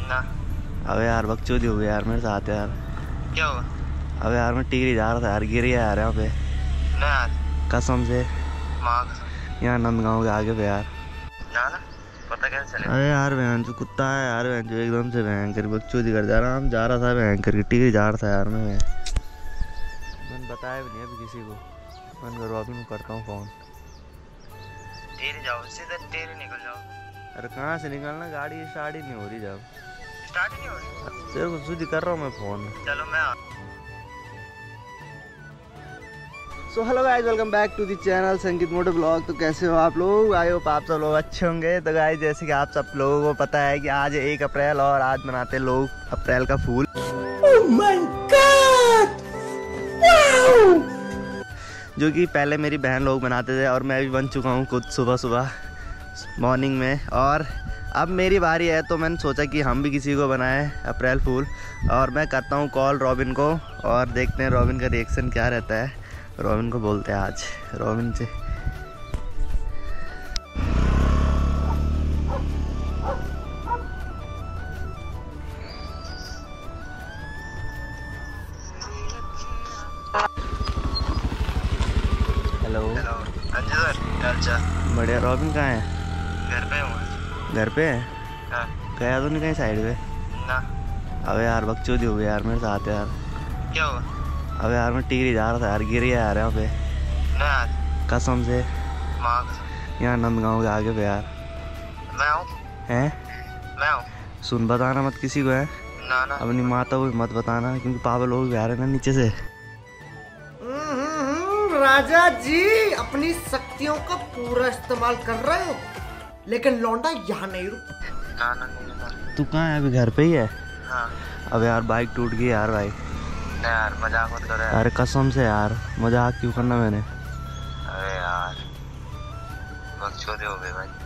ना। अबे यार बकचोदी हो गई यार मेरे साथ यार। क्या हुआ? अबे यार मैं टिहरी जा रहा था यार, गिर गया यार यहाँ पे ना यार, कसम से। माँ कसम। यहाँ नंदगांव के आगे पे यार। ना ना, पता कैसे चलेगा? अरे यार बहन जो कुत्ता है यार, बहन जो एकदम से भयंकर बकचोदी कर जा रहा, हम जा रहा था भयंकर की टिहरी जा रहा था यार। मैंने बताया भी नहीं अभी किसी को। मैंने घर वापस में करता हूँ फ़ोन। टेढ़े जाओ, सीधे टेढ़े निकल जाओ। अरे कहाँ से निकलना, गाड़ी स्टार्ट ही नहीं हो रही। जब स्टार्ट ही नहीं हो रही। तेरे को खुद ही कर रहा हूँ मैं फ़ोन। चलो मैं सो hello guys, welcome back to the channel Sangeet moto blog. तो कैसे हो आप लोग? आई होप आप सब लोग अच्छे होंगे। तो गाइस जैसे कि आप सब लोगों को पता है कि आज 1 अप्रैल और आज मनाते लोग अप्रैल का fool. Oh my God, wow! जो कि पहले मेरी बहन लोग बनाते थे और मैं भी बन चुका हूँ खुद सुबह सुबह मॉर्निंग में। और अब मेरी बारी है तो मैंने सोचा कि हम भी किसी को बनाएं अप्रैल फूल। और मैं करता हूँ कॉल रॉबिन को और देखते हैं रॉबिन का रिएक्शन क्या रहता है। रॉबिन को बोलते हैं आज, रॉबिन से। हेलो। हेलो। हाँ जी सर, क्या हाल चाल? बढ़िया। रॉबिन कहाँ है? घर पे हूँ। घर पे है? हाँ। गया तो नहीं कहीं साइड पे? ना। अबे यार बकचोदी हो गई यार मेरे साथ यार। क्या हुआ? अबे यार मैं टिहरी जा रहा था यार, गिर गया यार यहाँ पे ना यार, कसम से। माँ कसम। यहाँ नंदगांव के आगे पे यार। मैं हूँ। हैं? मैं हूँ। सुन, बताना मत किसी को है। ना ना। अपनी माता को भी मत बताना क्योंकि पापा लोग भी आ रहे हैं ना नीचे से। राजा जी अपनी शक्तियों का पूरा इस्तेमाल कर रहे हो, लेकिन लौंडा यहाँ नहीं रुक। ना ना, नहीं ना। तू कहाँ है? अभी घर पे ही है? हाँ। अबे यार बाइक टूट गई यार भाई। ना यार, मजाक मत करो यार। अरे कसम से यार, मजाक क्यों करना मैंने। अरे यार, बकचोदी हो गई भाई।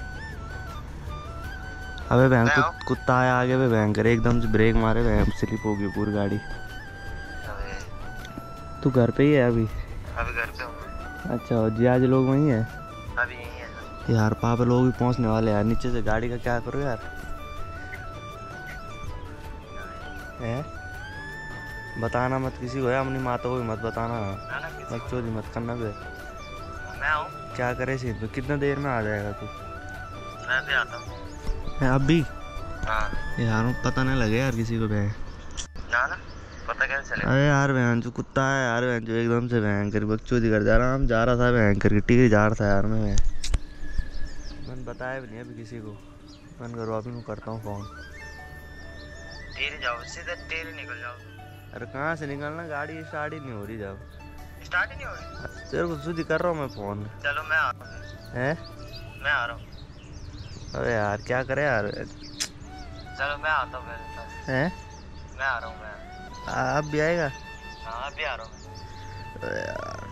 अबे बहन मैं हूँ। कुत्ता आया आगे पे भयंकर, एकदम से ब्रेक मारे बहन स्लिप हो गई पूरी गाड़ी। अबे, तू घर पे ही है अभी? अभी घर पे हूँ। अच्छा, और जी आज लोग वहीं है? अभी यहीं है। यार पापा लोग भी पहुंचने वाले यार नीचे से, गाड़ी का क्या करो यार? है? बताना मत किसी को है, अपनी माता को भी मत बताना। ना ना, किसी को। बकचोदी मत करना बे। मैं हूँ। क्या करे सीन पे? कितने देर में आ जाएगा तू? मैं भी आता हूँ। है अभी? हाँ। यार पता नहीं लगे यार किसी को बहन। ना ना, पता कैसे चलेगा? अरे यार बहन जो कुत्ता है यार, बहन जो एकदम से भयंकर बकचोदी कर जा रहा, हम जा रहा था भयंकर की टिहरी जा रहा था यार। मैंने बताया भी नहीं अभी किसी को। मैंने घर वापस में करता हूँ फ़ोन। टेढ़े जाओ, सीधे टेढ़े निकल जाओ। अरे कहाँ से निकलना, गाड़ी स्टार्ट ही नहीं हो रही। जब स्टार्ट ही नहीं हो रही। तेरे को खुद ही कर रहा हूँ मैं फ़ोन। चलो मैं आ रहा हूँ। है? मैं आ रहा हूँ। अरे यार क्या करे यार। चलो मैं आता हूँ मेरे पास। हैं? मैं आ रहा हूँ। मैं अब भी आएगा? हाँ, अभी आ रहा हूँ। अरे यार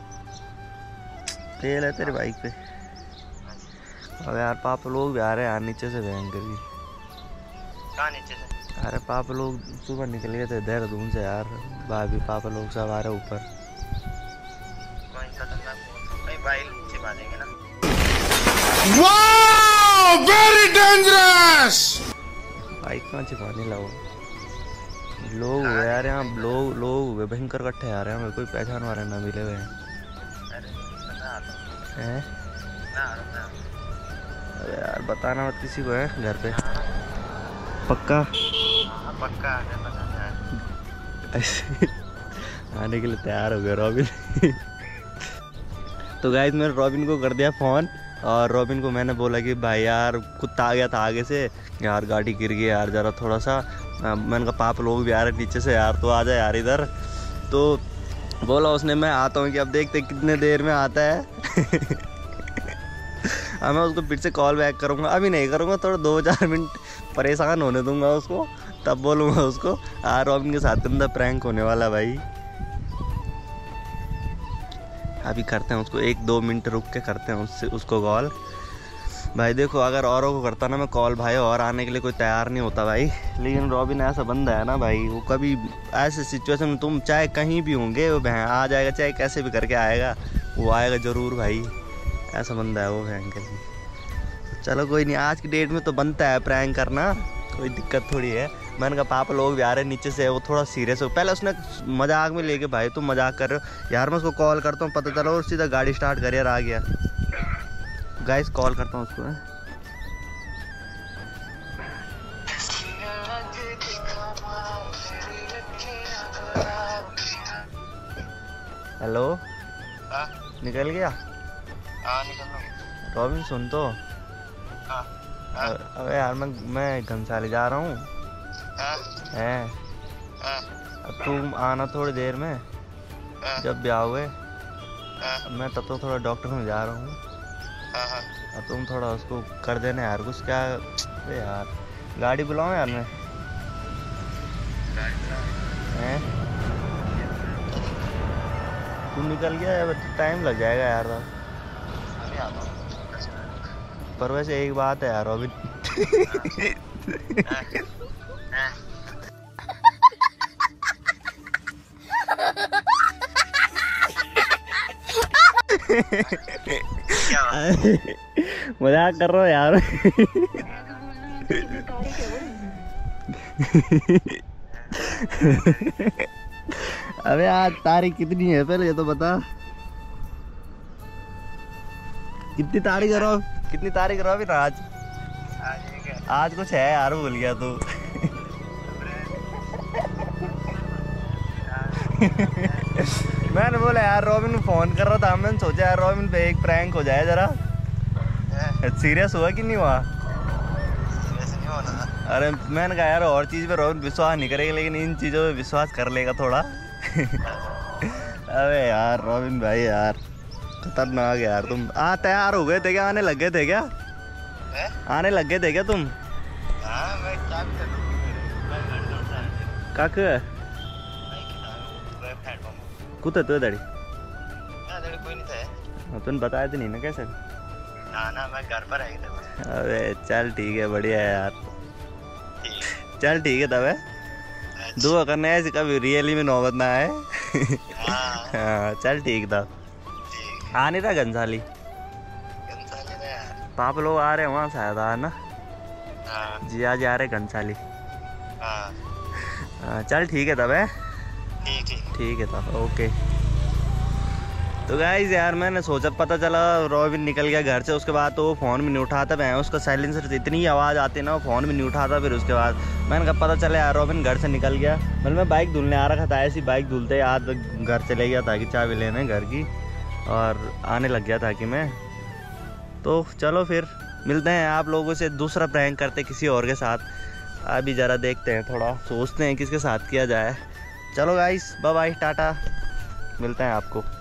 तेल है तेरी बाइक पे? अबे यार पापा लोग भी आ रहे हैं यार नीचे से भयंकर की। कहाँ नीचे से? अरे पापा लोग सुबह निकल गए थे देहरादून से यार। भाभी पापा लोग सब आ रहे ऊपर। कोई खतरनाक नहीं, बाइक छिपा देंगे ना। Wow! Very dangerous! बाइक कहाँ छिपाने लगो? लोग हुए यार यहाँ, लोग हुए भयंकर इकट्ठे आ रहे हैं। हमें कोई पहचान वाले ना मिले हुए हैं। अरे मैं आता हूँ। हैं? मैं आ रहा हूँ। अरे यार बताना मत किसी को है घर पे? पक्का? हाँ पक्का आ गया, पता है। ऐसे आने के लिए तैयार हो गया रॉबिन। तो गाइस मैंने रॉबिन को कर दिया फ़ोन और रॉबिन को मैंने बोला कि भाई यार कुत्ता आ गया था आगे से यार, गाड़ी गिर गई यार ज़रा थोड़ा सा। मैंने कहा पापा लोग भी आ रहे नीचे से यार, तो आ जाए यार इधर। तो बोला उसने मैं आता हूँ कि अब देखते कितने देर में आता है। अब मैं उसको फिर से कॉल बैक करूँगा, अभी नहीं करूँगा, थोड़ा 2-4 मिनट परेशान होने दूंगा उसको, तब बोलूँगा उसको। रॉबिन के साथ गंदा प्रैंक होने वाला भाई। अभी करते हैं उसको, 1-2 मिनट रुक के करते हैं उसको कॉल। भाई देखो अगर औरों को करता ना मैं कॉल भाई, और आने के लिए कोई तैयार नहीं होता भाई। लेकिन रॉबिन ऐसा बंदा है ना भाई, वो कभी ऐसे सिचुएशन में तुम चाहे कहीं भी होंगे वो बहन आ जाएगा, चाहे कैसे भी करके आएगा, वो आएगा ज़रूर भाई। ऐसा बंदा है वो भयंकर। चलो कोई नहीं, आज की डेट में तो बनता है प्रैंक करना। कोई दिक्कत थोड़ी है। मैंने कहा पापा लोग भी आ रहे हैं नीचे से, वो थोड़ा सीरियस हो। पहले उसने मजाक में लेके भाई तुम मजाक कर रहे हो यार, मैं उसको कॉल करता हूँ, पता चला और सीधा गाड़ी स्टार्ट कर यार आ गया। गाइस कॉल करता हूँ उसको। हेलो निकल गया? हाँ निकल लो। रॉबिन सुन तो। अबे यार मैं घनसाली जा रहा हूँ। अब तुम आना थोड़ी देर में, जब ब्याह हुए मैं तब तो थोड़ा डॉक्टर में जा रहा हूँ। अब तुम थोड़ा उसको कर देना यार कुछ। क्या यार गाड़ी बुलाऊं यार मैं? तू निकल गया, टाइम लग जाएगा यार। पर वैसे एक बात है यार रॉबिन, मजाक कर रहा हूँ यार। अबे आज तारीख कितनी है पहले ये तो बता। कितनी तारीख है रो? कितनी तारीख रो अभी आज? आज कुछ है यार, भूल गया तू। मैंने बोला यार रॉबिन को फोन कर रहा था, मैंने सोचा यार रॉबिन पे एक प्रैंक हो जाए जरा। सीरियस हुआ कि नहीं हुआ? अरे मैंने कहा यार और चीज़ पे रॉबिन विश्वास नहीं करेगा, लेकिन इन चीज़ों पे विश्वास कर लेगा थोड़ा। अबे यार रॉबिन भाई यार खतरनाक यार। तुम तैयार हो गए थे क्या? आने लग गए थे क्या? आने लग गए थे क्या तुम? काक कुत्ते तो दड़ी कोई नहीं था। तुम बताए तो नहीं ना कैसे? ना मैं घर पर आई था। अबे चल ठीक है, बढ़िया है यार। चल ठीक है तब दुआ करना है कभी रियली में नौबत ना आए। हाँ चल ठीक था। आ नहीं था घनसाली? पापा लोग आ रहे हैं वहाँ शायद आ ना। जी आज आ रहे घनसाली। चल ठीक है तब ठीक है तब ओके। तो गाइस यार मैंने सोचा, पता चला रॉबिन निकल गया घर से, उसके बाद तो वो फ़ोन भी नहीं उठाता। मैं उसका साइलेंसर से इतनी आवाज़ आती ना, वो फ़ोन भी नहीं उठाता। फिर उसके बाद मैंने कहा पता चला यार रॉबिन घर से निकल गया। मतलब मैं बाइक धुलने आ रखा था, ऐसी बाइक धुलते याद घर चले गया था कि चाबी लेने घर की, और आने लग गया था कि मैं। तो चलो फिर मिलते हैं आप लोगों से, दूसरा प्रैंक करते किसी और के साथ। अभी ज़रा देखते हैं, थोड़ा सोचते हैं किसके साथ किया जाए। चलो गाइस बाय बाय टाटा, मिलते हैं आपको।